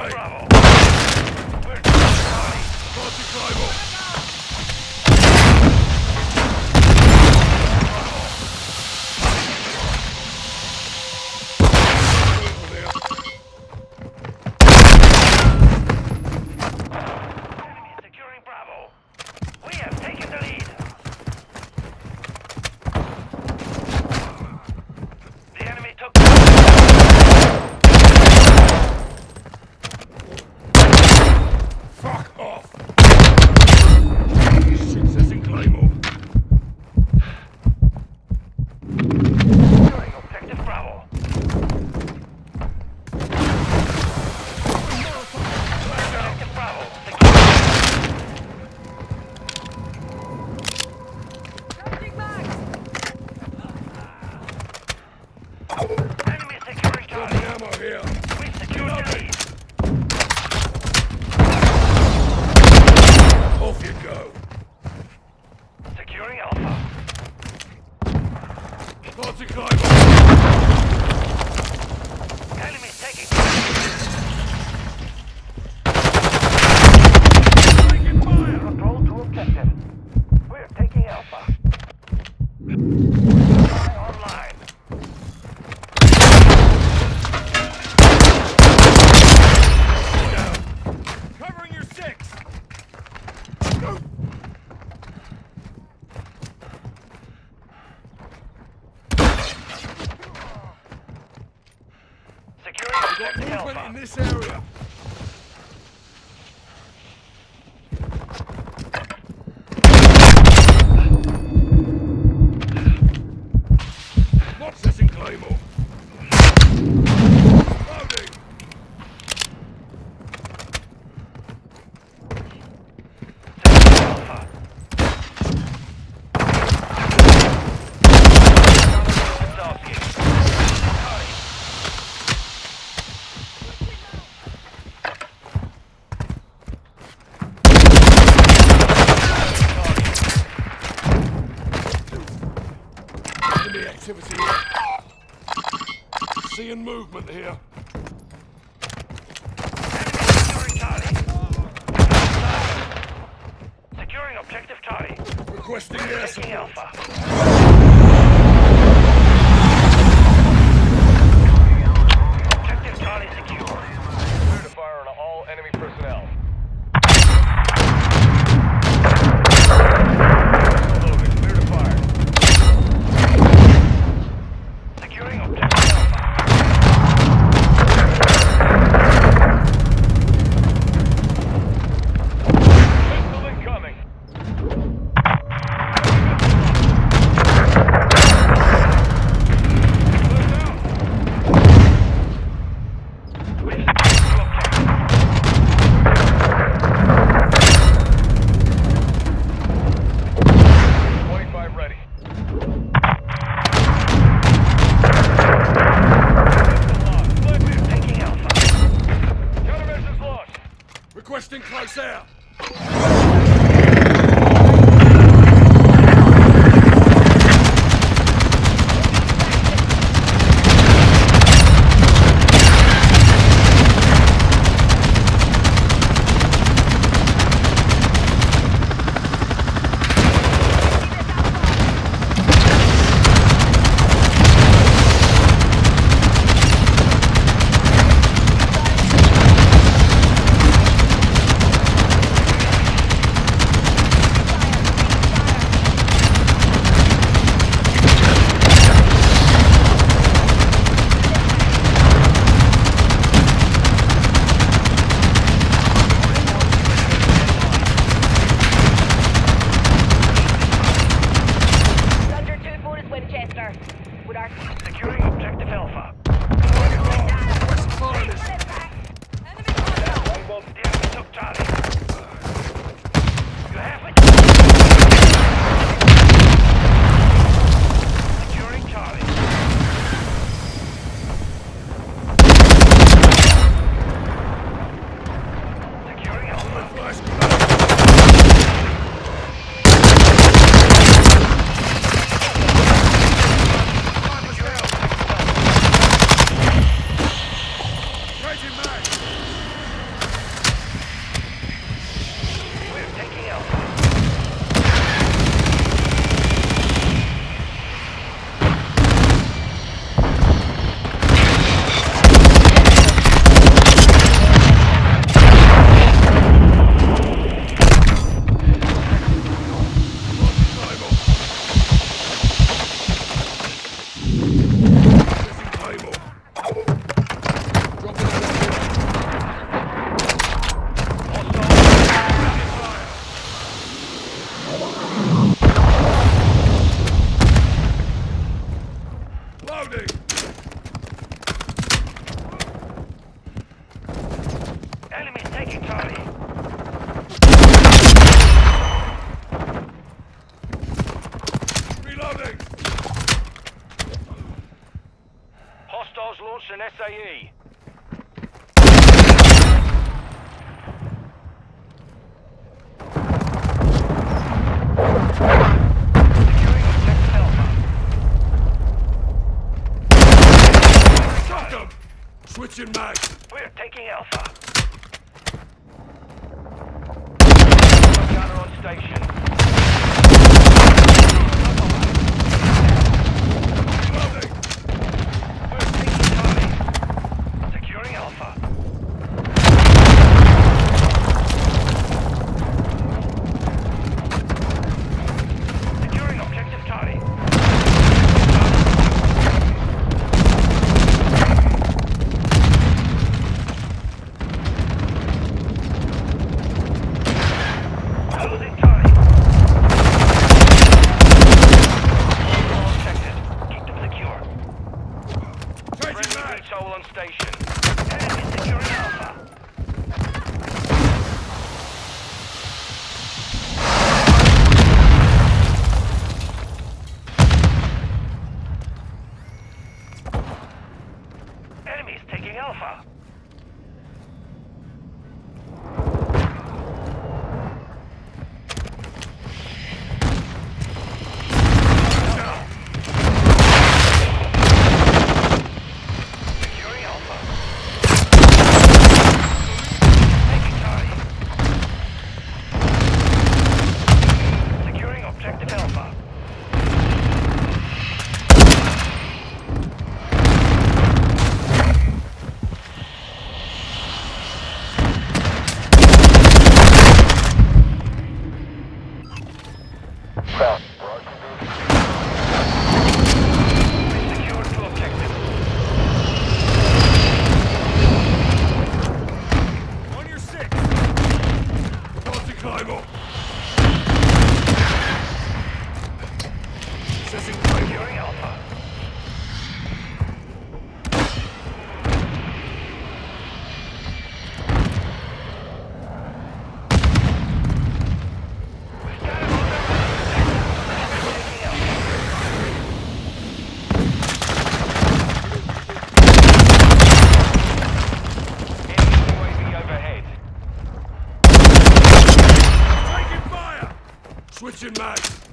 Okay. Bravo. We're taking Charlie. Party climb up. Enemy securing Bravo. We have taken the lead. The enemy took. Fuck off! Successing Claymore. Securing objective Bravo. Objective Bravo. Enemy securing Got Charlie. ammo here. We secured the lead. Off you go. Securing Alpha. Party climb up. Enemy taking. Taking fire. Control to objective. We're taking Alpha. Online. Down. Covering your six. Securing Got objective movement in Alpha. this area. Accessing Claymore. Loading. Securing Alpha. Zarski. Charlie. Enemy activity here. Seeing movement here. Securing Charlie. Securing objective Charlie. Requesting air Taking support. Alpha. Objective Charlie secure. Clear to fire on all enemy personnel. Loaded. Clear to fire. Securing objective Alpha. Pistol incoming. We've secured two objectives. 25 ready. We're taking Alpha. Countermeasures launched. Requesting close air. SAE. Securing objective Alpha. Got them! Switching mag. We're taking Alpha. Counter on station. Loading! We're taking Charlie. Securing Alpha. Securing objective Charlie. Losing Charlie. All objectives. Keep them secure. Changing Friendly mag. beach hole on station. Enemy securing Alpha. Enemies taking Alpha. Securing Alpha. Taking Charlie. Securing objective Alpha. We secured two objectives. On your six. Party Claymore. Assessing Claymore. Securing Alpha. We've got him on the run. Taking Alpha. Enemy UAV overhead. Taking fire! Switching mag.